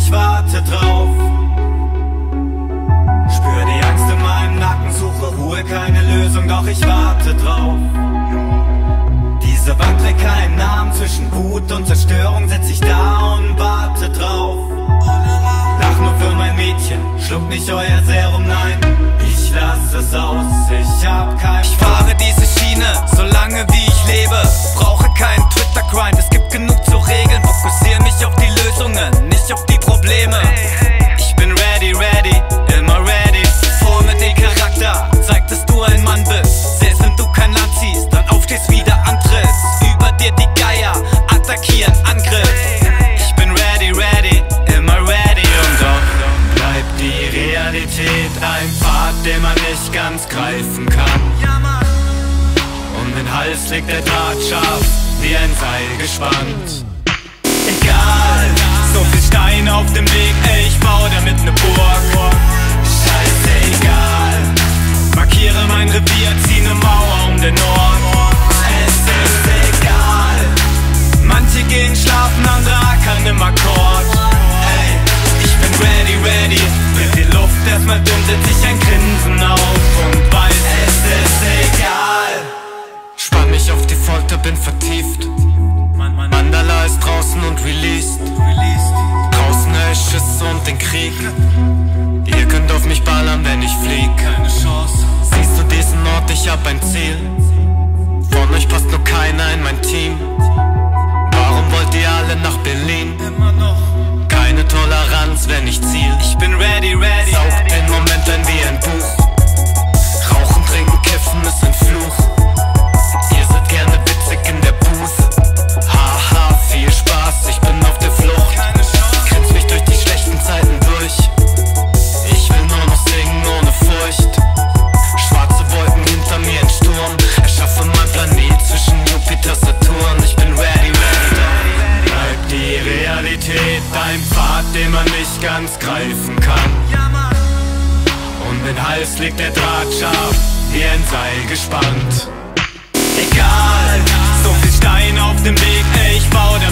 ich warte drauf. Spür die Angst in meinem Nacken, suche Ruhe, keine Lösung, doch ich warte drauf. Diese Wand trägt keinen Namen, zwischen Wut und Zerstörung sitz ich da und warte drauf. Lach nur für mein Mädchen, schluck nicht euer Serum, nein, ich lass es aus, ich hab kein. Ich fahre diese Schiene, solange wie ich lebe. Brauche keinen Twitter-Grind, es gibt genug zu regeln. Fokussiere mich auf die Lösungen, nicht auf die Probleme. Ich bin ready, immer ready. Vor mit dem Charakter, zeig, dass du ein Mann bist. Selbst wenn du kein Land ziehst, dann aufstehst, wieder antrittst. Über dir die Geier, attackieren, Angriff. Ich bin ready, immer ready. Und doch bleibt die Realität ein Pfad, den man nicht ganz greifen kann. Um den Hals liegt der Draht scharf, wie ein Seil gespannt. Egal, so viel Steine auf dem Weg, ey, ich baue damit ne Burg. Scheißegal, markiere mein Revier, zieh ne Mauer um den Ort. Es ist egal, manche gehen schlafen, andere ackern im Akkord. Ey, ich bin ready, mit die Luft erstmal dünn, setz ich ein Grinsen auf und weiß, es ist egal. Spann mich auf die Folter, bin vertieft. Mandala ist draußen und released. Draußen höre ich Schüsse und den Krieg. Ihr könnt auf mich ballern, wenn ich flieg. Keine Chance. Siehst du diesen Ort, ich hab ein Ziel. Von euch passt nur keiner in mein Team. Warum wollt ihr alle nach Berlin? Immer noch. Keine Toleranz, wenn ich ziel. Ich bin ready. Saugt den Moment ein wie ein Buch. Rauchen, trinken, kiffen ist ein Fluch. Ihr seid gerne witzig in der Booth. Haha, viel Spaß, ich bin auf der Flucht. Grenz mich durch die schlechten Zeiten durch. Ich will nur noch singen ohne Furcht. Schwarze Wolken hinter mir ein Sturm. Erschaffe mein Planet zwischen Jupiter, Saturn. Ich bin ready. Bleibt die Realität ein Pfad, den man nicht ganz greifen kann. Um den Hals liegt der Draht scharf, wie ein Seil gespannt. Egal, so viel Steine auf dem Weg, ey, ich baue